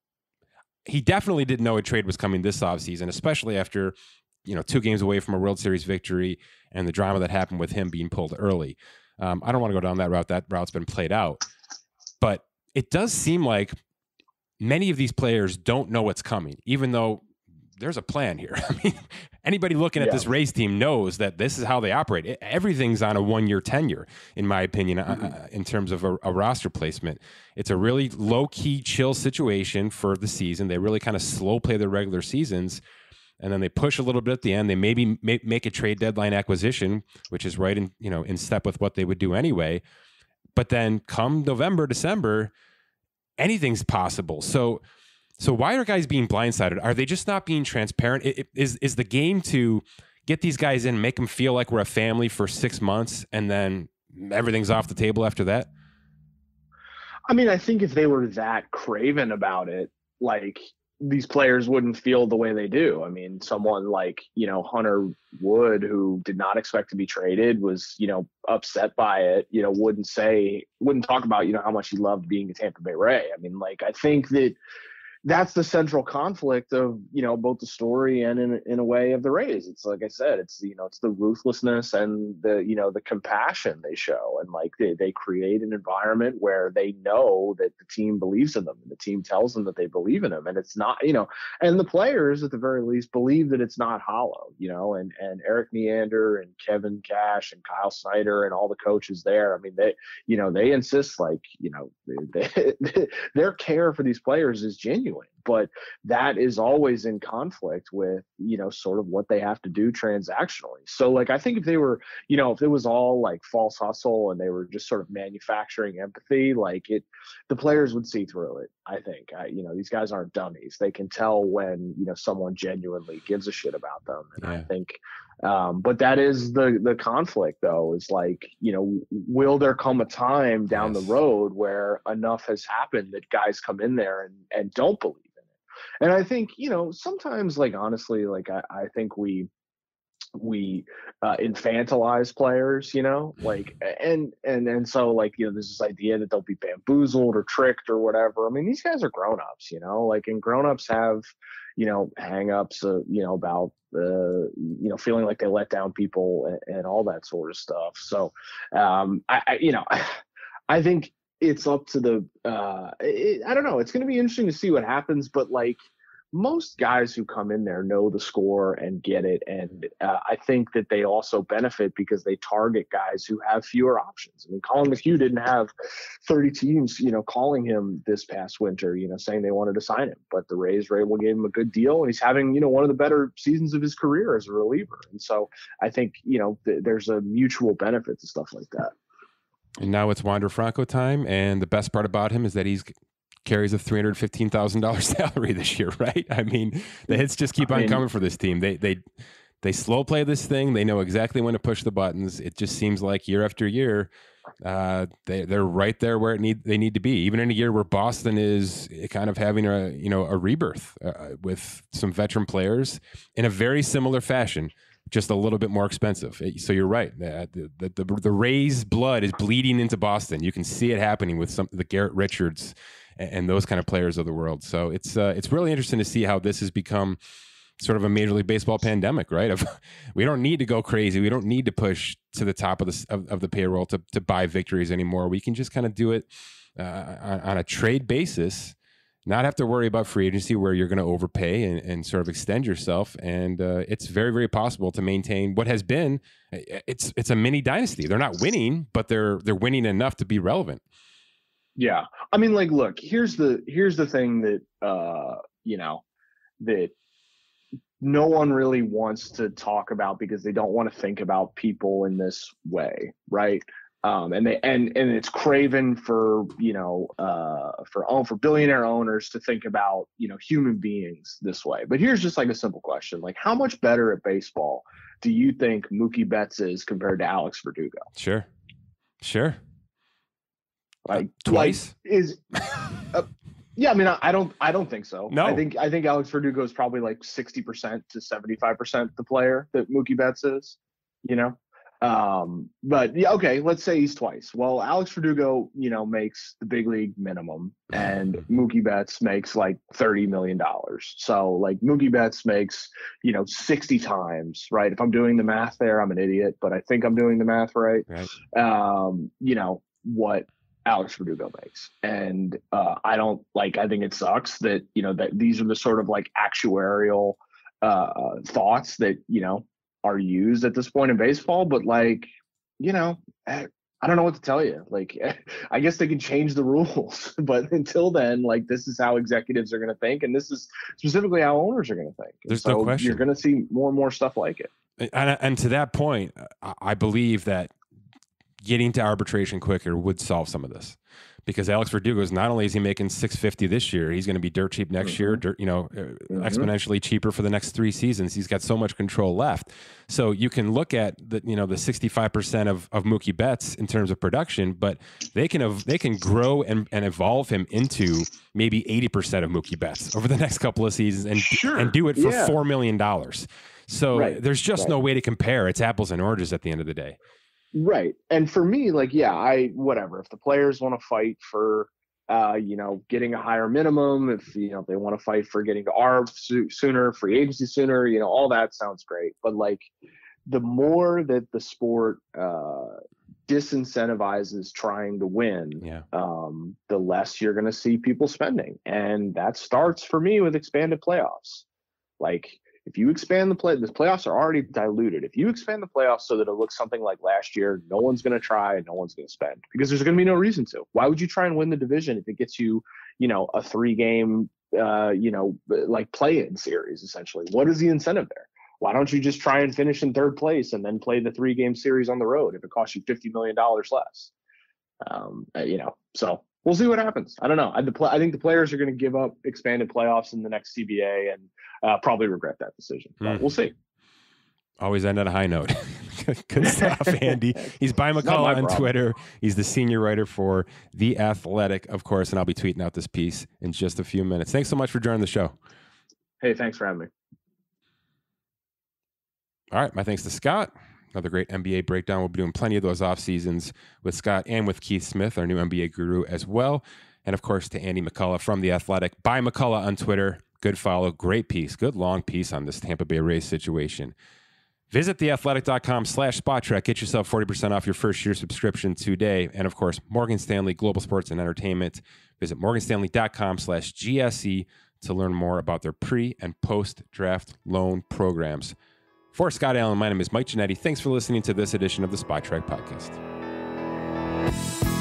He definitely didn't know a trade was coming this offseason, especially after, you know, two games away from a World Series victory and the drama that happened with him being pulled early. Um, I don't want to go down that route. That route's been played out. But it does seem like many of these players don't know what's coming, even though there's a plan here. I mean, anybody looking at yeah. this Rays team knows that this is how they operate. It, everything's on a one-year tenure, in my opinion, mm-hmm. uh, in terms of a, a roster placement. It's a really low-key, chill situation for the season. They really kind of slow play their regular seasons, and then they push a little bit at the end. They maybe make, make a trade deadline acquisition, which is right in, you know, in step with what they would do anyway. But then come November, December, anything's possible. So, so why are guys being blindsided? Are they just not being transparent? It, it, is is the game to get these guys in, make them feel like we're a family for six months, and then everything's off the table after that? I mean, I think if they were that craven about it, like, these players wouldn't feel the way they do. I mean, someone like, you know, Hunter Wood, who did not expect to be traded, was, you know, upset by it, you know, wouldn't say, wouldn't talk about, you know, how much he loved being a Tampa Bay Ray. I mean, like, I think that that's the central conflict of, you know, both the story and in, in a way of the Rays. It's like I said, it's, you know, it's the ruthlessness and the, you know, the compassion they show. And like they, they create an environment where they know that the team believes in them and the team tells them that they believe in them. And it's not, you know, and the players at the very least believe that it's not hollow, you know, and, and Eric Neander and Kevin Cash and Kyle Snyder and all the coaches there. I mean, they, you know, they insist, like, you know, they, they, their care for these players is genuine. But that is always in conflict with, you know, sort of what they have to do transactionally. So, like, I think if they were, you know, if it was all like false hustle and they were just sort of manufacturing empathy, like it, the players would see through it. I think, I, you know, these guys aren't dummies. They can tell when, you know, someone genuinely gives a shit about them. And yeah. I think, um, but that is the, the conflict though, is like, you know, will there come a time down yes. the road where enough has happened that guys come in there and, and don't believe? And I think, you know, sometimes, like, honestly, like, I, I think we, we uh, infantilize players, you know, like, and, and, and so, like, you know, there's this idea that they'll be bamboozled or tricked or whatever. I mean, these guys are grown-ups, you know, like, and grown-ups have, you know, hang-ups, uh, you know, about, uh, you know, feeling like they let down people and, and all that sort of stuff. So, um, I, I you know, I think, it's up to the, uh, it, I don't know. It's going to be interesting to see what happens, but like most guys who come in there know the score and get it. And uh, I think that they also benefit because they target guys who have fewer options. I mean, Colin McHugh didn't have thirty teams, you know, calling him this past winter, you know, saying they wanted to sign him, but the Rays were able to give him a good deal. And he's having, you know, one of the better seasons of his career as a reliever. And so I think, you know, th- there's a mutual benefit to stuff like that. And now it's Wander Franco time, and the best part about him is that he's carries a three hundred fifteen thousand dollars salary this year, right? I mean, the hits just keep I on mean, coming for this team. They they they slow play this thing. They know exactly when to push the buttons. It just seems like year after year, uh, they they're right there where it need they need to be. Even in a year where Boston is kind of having a you know a rebirth uh, with some veteran players in a very similar fashion. Just a little bit more expensive. So you're right. The, the, the, the Rays blood is bleeding into Boston. You can see it happening with some the Garrett Richards and, and those kind of players of the world. So it's uh, it's really interesting to see how this has become sort of a Major League Baseball pandemic, right? Of we don't need to go crazy. We don't need to push to the top of the of, of the payroll to to buy victories anymore. We can just kind of do it uh, on, on a trade basis. Not have to worry about free agency where you're going to overpay and, and sort of extend yourself. And uh, it's very, very possible to maintain what has been. It's it's a mini dynasty. They're not winning, but they're they're winning enough to be relevant. Yeah, I mean, like, look, here's the here's the thing that uh, you know that no one really wants to talk about because they don't want to think about people in this way, right? Um, and they and and it's craven for you know uh, for own for billionaire owners to think about you know human beings this way. But here's just like a simple question: like, how much better at baseball do you think Mookie Betts is compared to Alex Verdugo? Sure, sure. Like uh, twice like, is. Uh, yeah, I mean, I, I don't I don't think so. No, I think I think Alex Verdugo is probably like sixty percent to seventy-five percent the player that Mookie Betts is. You know. Um, but yeah, okay, let's say he's twice. Well, Alex Verdugo, you know, makes the big league minimum and Mookie Betts makes like thirty million dollars. So like Mookie Betts makes, you know, sixty times, right? If I'm doing the math there, I'm an idiot, but I think I'm doing the math right. Right. Um, you know, what Alex Verdugo makes. And, uh, I don't like, I think it sucks that, you know, that these are the sort of like actuarial, uh, thoughts that, you know, are used at this point in baseball, but like, you know, I don't know what to tell you. Like, I guess they can change the rules, but until then, like, this is how executives are going to think, and this is specifically how owners are going to think. And There's so no question. You're going to see more and more stuff like it. And, and to that point, I believe that getting to arbitration quicker would solve some of this. Because Alex Verdugo is not only is he making six fifty this year, he's going to be dirt cheap next mm-hmm. year, dirt, you know, mm-hmm. exponentially cheaper for the next three seasons. He's got so much control left. So you can look at the, you know, the sixty-five percent of, of Mookie Betts in terms of production, but they can, they can grow and, and evolve him into maybe eighty percent of Mookie Betts over the next couple of seasons and, sure. and do it for yeah. four million dollars. So right. there's just right. no way to compare. It's apples and oranges at the end of the day. Right. And for me, like, yeah, I, whatever, if the players want to fight for, Uh, you know, getting a higher minimum, if, you know, they want to fight for getting to A R B so- sooner, free agency sooner, you know, all that sounds great. But like the more that the sport uh, disincentivizes trying to win, yeah. um, the less you're going to see people spending. And that starts for me with expanded playoffs. Like, if you expand the play, the playoffs are already diluted. If you expand the playoffs so that it looks something like last year, no one's going to try and no one's going to spend because there's going to be no reason to. Why would you try and win the division if it gets you, you know, a three game, uh, you know, like play-in series, essentially? What is the incentive there? Why don't you just try and finish in third place and then play the three game series on the road if it costs you fifty million dollars less? Um, you know, so we'll see what happens. I don't know. I, the, I think the players are going to give up expanded playoffs in the next C B A and uh, probably regret that decision. But mm. we'll see. Always end on a high note. Good stuff, Andy. He's by McCullough on Twitter. He's the senior writer for The Athletic, of course, and I'll be tweeting out this piece in just a few minutes. Thanks so much for joining the show. Hey, thanks for having me. All right, my thanks to Scott. Another great N B A breakdown. We'll be doing plenty of those off seasons with Scott and with Keith Smith, our new N B A guru as well. And of course to Andy McCullough from The Athletic, by McCullough on Twitter. Good follow, great piece, good long piece on this Tampa Bay Rays situation. Visit theathletic.com slash spot track. Get yourself forty percent off your first year subscription today. And of course, Morgan Stanley Global Sports and Entertainment. Visit morganstanley.com slash GSE to learn more about their pre and post draft loan programs. For Scott Allen, my name is Mike Giannetti. Thanks for listening to this edition of the Spot Track Podcast.